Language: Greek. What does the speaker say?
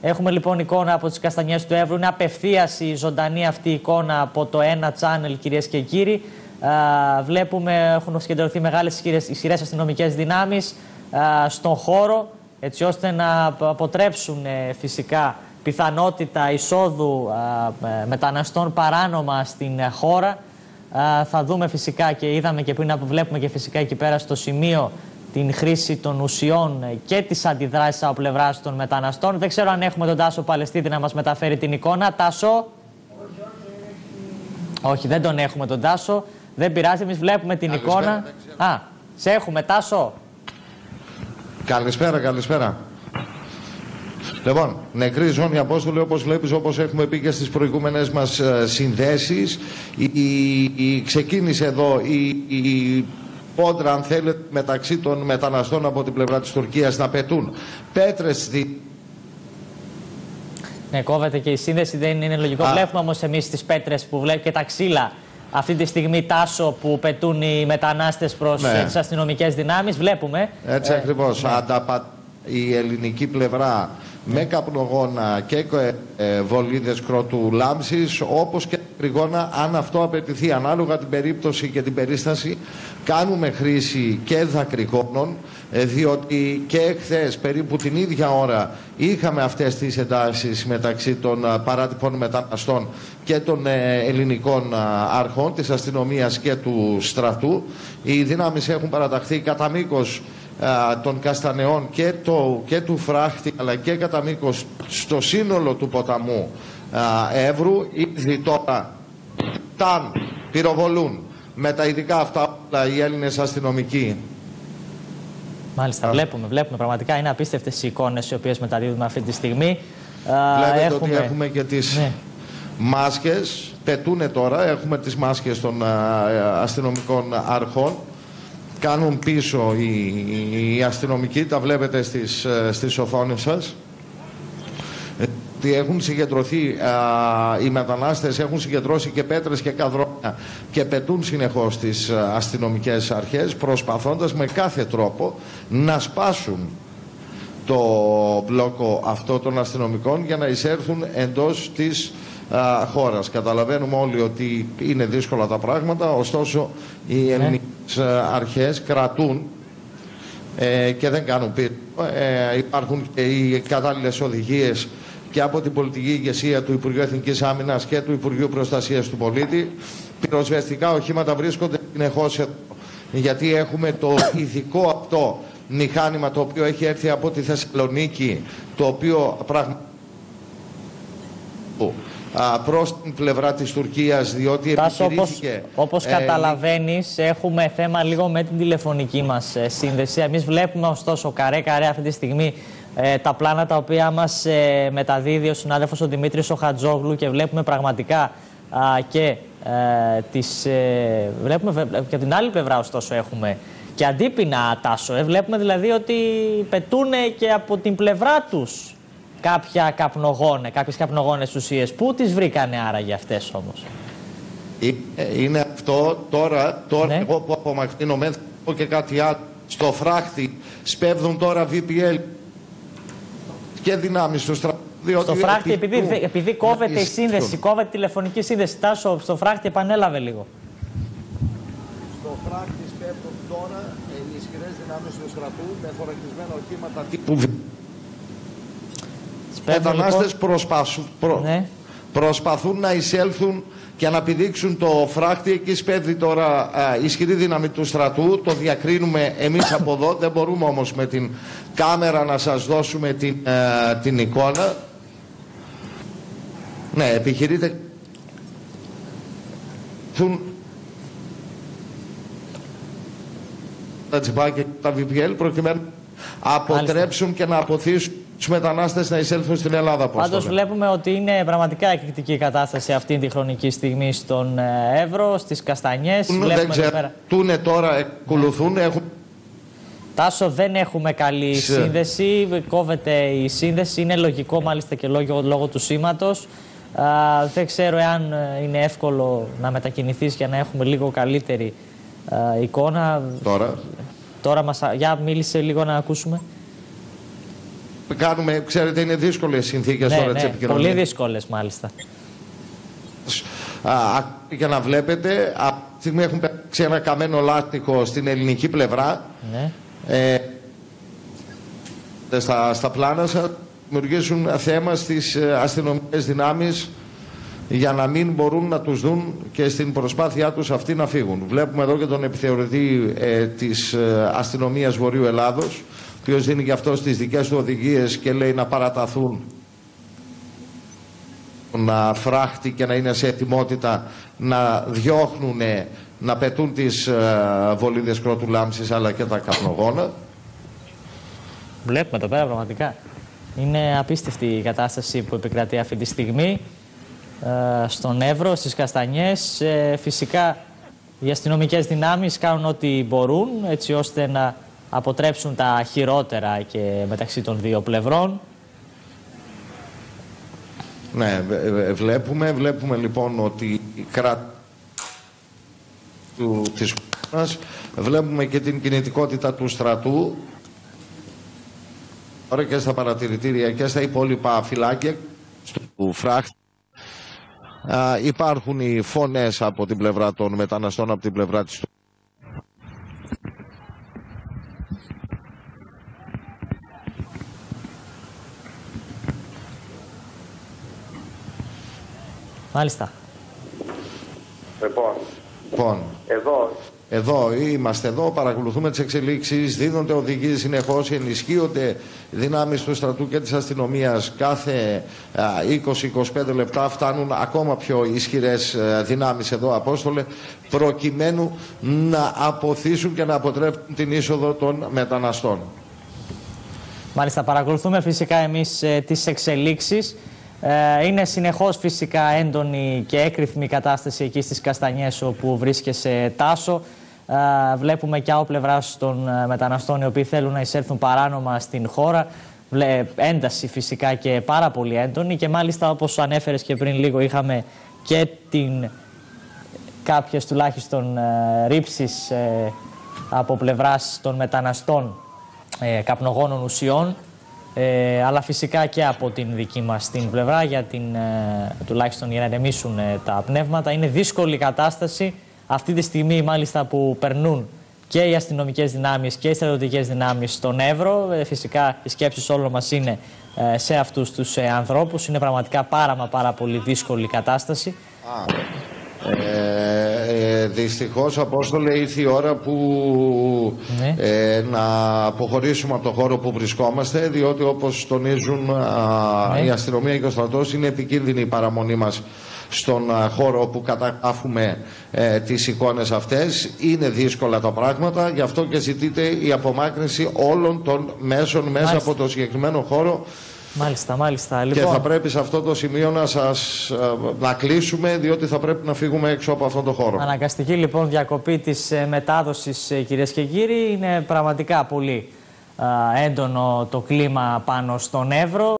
Έχουμε λοιπόν εικόνα από τις Καστανιές του Εύρου. Είναι απευθείας η ζωντανή αυτή εικόνα από το ένα channel, κυρίες και κύριοι. Βλέπουμε έχουν συγκεντρωθεί μεγάλες ισχυρές αστυνομικές δυνάμεις στον χώρο, έτσι ώστε να αποτρέψουν φυσικά πιθανότητα εισόδου μεταναστών παράνομα στην χώρα. Θα δούμε φυσικά και είδαμε και πριν, βλέπουμε και φυσικά εκεί πέρα στο σημείο την χρήση των ουσιών και τις αντιδράσεις από πλευράς των μεταναστών. Δεν ξέρω αν έχουμε τον Τάσο Παλαιστίδη να μας μεταφέρει την εικόνα. Τάσο. Όχι, δεν τον έχουμε τον Τάσο. Δεν πειράζει, εμείς βλέπουμε την εικόνα. Σε έχουμε, Τάσο. Καλησπέρα. Λοιπόν, νεκρή ζώνη, Απόστολε, όπως βλέπεις, όπως έχουμε πει και στις προηγούμενες μας συνδέσεις. Ξεκίνησε εδώ η πόντρα, αν θέλετε, μεταξύ των μεταναστών από την πλευρά της Τουρκίας να πετούν πέτρες. Ναι, κόβεται και η σύνδεση, δεν είναι λογικό. Βλέπουμε όμως εμείς τις πέτρες που βλέπουμε και τα ξύλα αυτή τη στιγμή, Τάσο, που πετούν οι μετανάστες προς τις αστυνομικές δυνάμεις. Βλέπουμε. Έτσι ακριβώς. Ναι. Η ελληνική πλευρά με καπνογόνα και βολίδες κρότου λάμψης, όπως και τριγώνα, αν αυτό απαιτηθεί ανάλογα την περίπτωση και την περίσταση. Κάνουμε χρήση και δακρυγόνων, διότι και εχθές περίπου την ίδια ώρα είχαμε αυτές τις εντάσεις μεταξύ των παράτυπων μεταναστών και των ελληνικών αρχών, της αστυνομίας και του στρατού. Οι δυνάμεις έχουν παραταχθεί κατά μήκος των Καστανεών και του Φράχτη, αλλά και κατά μήκος στο σύνολο του ποταμού Εύρου. Ήδη τώρα πυροβολούν με τα ειδικά αυτά οι Έλληνες αστυνομικοί. Μάλιστα, βλέπουμε πραγματικά, είναι απίστευτες οι εικόνες οι οποίες μεταδίδουμε αυτή τη στιγμή. Βλέπετε ότι έχουμε και τις μάσκες, πετούνε τώρα, έχουμε τις μάσκες των αστυνομικών αρχών. Κάνουν πίσω οι αστυνομικοί, τα βλέπετε στις οθόνες σας. Έχουν συγκεντρωθεί οι μετανάστες, έχουν συγκεντρώσει και πέτρες και καδρόνια και πετούν συνεχώς τις αστυνομικές αρχές, προσπαθώντας με κάθε τρόπο να σπάσουν το μπλόκο αυτό των αστυνομικών για να εισέρθουν εντός της χώρας. Καταλαβαίνουμε όλοι ότι είναι δύσκολα τα πράγματα, ωστόσο οι ελληνικές αρχές κρατούν και δεν κάνουν πίσω. Υπάρχουν και οι κατάλληλες οδηγίες και από την πολιτική ηγεσία του Υπουργείου Εθνικής Άμυνας και του Υπουργείου Προστασίας του Πολίτη. Πυροσβεστικά οχήματα βρίσκονται συνεχώς εδώ, γιατί έχουμε το ειδικό αυτό μηχάνημα το οποίο έχει έρθει από τη Θεσσαλονίκη, το οποίο πραγματικά προς την πλευρά της Τουρκίας, διότι επιχειρήθηκε... Όπως καταλαβαίνεις, έχουμε θέμα λίγο με την τηλεφωνική μας σύνδεση. Εμείς βλέπουμε ωστόσο καρέ αυτή τη στιγμή τα πλάνα τα οποία μας μεταδίδει ο συνάδελφος ο Δημήτρης ο Χατζόγλου, και βλέπουμε πραγματικά και βλέπουμε και από την άλλη πλευρά, ωστόσο έχουμε και αντίπεινα, Τάσο. Βλέπουμε δηλαδή ότι πετούν και από την πλευρά τους κάποιες καπνογόνες ουσίες. Πού τις βρήκανε άραγε αυτές όμως? Είναι αυτό τώρα εγώ που απομακρύνομαι, θα πω και κάτι άλλο. Στο Φράχτη σπέβδουν τώρα VPL και δυνάμεις στο στρατό. Στο Φράχτη, επειδή κόβεται η σύνδεση, κόβεται η τηλεφωνική σύνδεση, Τάσο, στο Φράχτη επανέλαβε λίγο. Στο Φράχτη σπέβδουν τώρα οι ισχυρές δυνάμεις του στρατού με θωρακισμένα οχήματα τύπου. Μετανάστες προσπαθούν να εισέλθουν και να πηδήξουν το Φράχτη. Εκεί σπέβδει τώρα ισχυρή δύναμη του στρατού. Το διακρίνουμε εμείς από εδώ. Δεν μπορούμε όμως με την κάμερα να σας δώσουμε την εικόνα. Ναι, επιχειρείται τα τσιπάκια και τα VPL προκειμένου να αποτρέψουν και να αποθήσουν τους μετανάστες να εισέλθουν στην Ελλάδα. Πάντως βλέπουμε ότι είναι πραγματικά εκρηκτική η κατάσταση αυτή τη χρονική στιγμή στον Εύρο, στις Καστανιές. Δεν ξέρουν τώρα, ακολουθούν. Τάσο, δεν έχουμε καλή σύνδεση, κόβεται η σύνδεση, είναι λογικό μάλιστα και λόγω του σήματος. Δεν ξέρω εάν είναι εύκολο να μετακινηθείς για να έχουμε λίγο καλύτερη εικόνα. Τώρα για μίλησε λίγο να ακούσουμε. κάνουμε, ξέρετε, είναι δύσκολες συνθήκες τώρα της επικοινωνίας. Πολύ δύσκολες μάλιστα. Και να βλέπετε, αυτή τη στιγμή έχουν παίξει ένα καμένο λάστιχο στην ελληνική πλευρά. Ναι. Στα πλάνα σας δημιουργήσουν θέμα στις αστυνομικές δυνάμεις για να μην μπορούν να τους δουν και στην προσπάθειά τους αυτοί να φύγουν. Βλέπουμε εδώ και τον επιθεωρητή της αστυνομίας Βορείου Ελλάδος, ο οποίος δίνει και αυτός τις δικές του οδηγίες και λέει να παραταθούν, να φράχτη και να είναι σε ετοιμότητα να διώχνουν, να πετούν τις βολίδες κρότου λάμψης αλλά και τα καπνογόνα. Βλέπουμε εδώ πέρα πραγματικά. Είναι απίστευτη η κατάσταση που επικρατεί αυτή τη στιγμή στον Εύρο, στις Καστανιές. Φυσικά οι αστυνομικές δυνάμεις κάνουν ό,τι μπορούν έτσι ώστε να αποτρέψουν τα χειρότερα και μεταξύ των δύο πλευρών. Ναι, βλέπουμε λοιπόν ότι της χώρας, βλέπουμε και την κινητικότητα του στρατού τώρα και στα παρατηρητήρια και στα υπόλοιπα φυλάκια του φράχτη. Υπάρχουν οι φωνές από την πλευρά των μεταναστών, από την πλευρά της. Μάλιστα. Λοιπόν, εδώ είμαστε, εδώ παρακολουθούμε τις εξελίξεις, δίνονται οδηγίες συνεχώς, ενισχύονται δυνάμεις του στρατού και της αστυνομίας κάθε 20-25 λεπτά, φτάνουν ακόμα πιο ισχυρές δυνάμεις εδώ, Απόστολε, προκειμένου να αποθήσουν και να αποτρέψουν την είσοδο των μεταναστών. Μάλιστα, παρακολουθούμε φυσικά εμείς τις εξελίξεις. Είναι συνεχώς φυσικά έντονη και έκρηθμη κατάσταση εκεί στις Καστανιές όπου βρίσκεσαι, Τάσο. Βλέπουμε και από πλευράς των μεταναστών οι οποίοι θέλουν να εισέλθουν παράνομα στην χώρα. Ένταση φυσικά και πάρα πολύ έντονη και μάλιστα όπως ανέφερες και πριν λίγο είχαμε και κάποιες τουλάχιστον ρήψεις από πλευράς των μεταναστών καπνογόνων ουσιών. Αλλά φυσικά και από την δική μας την πλευρά τουλάχιστον για να ηρεμήσουν τα πνεύματα. Είναι δύσκολη κατάσταση αυτή τη στιγμή μάλιστα που περνούν και οι αστυνομικές δυνάμεις και οι στρατιωτικές δυνάμεις στον Εύρο. Φυσικά οι σκέψεις όλων μας είναι σε αυτούς τους ανθρώπους. Είναι πραγματικά πάρα πολύ δύσκολη κατάσταση. Δυστυχώς, Απόστολε, ήρθε η ώρα που να αποχωρήσουμε από το χώρο που βρισκόμαστε, διότι όπως τονίζουν η αστυνομία και ο στρατός, είναι επικίνδυνη η παραμονή μας στον χώρο όπου καταγράφουμε τις εικόνες αυτές. Είναι δύσκολα τα πράγματα, γι' αυτό και ζητείται η απομάκρυνση όλων των μέσων μέσα από το συγκεκριμένο χώρο. Μάλιστα. Και θα πρέπει σε αυτό το σημείο να κλείσουμε, διότι θα πρέπει να φύγουμε έξω από αυτόν τον χώρο. Αναγκαστική λοιπόν διακοπή της μετάδοσης, κυρίες και κύριοι. Είναι πραγματικά πολύ έντονο το κλίμα πάνω στον Εύρο.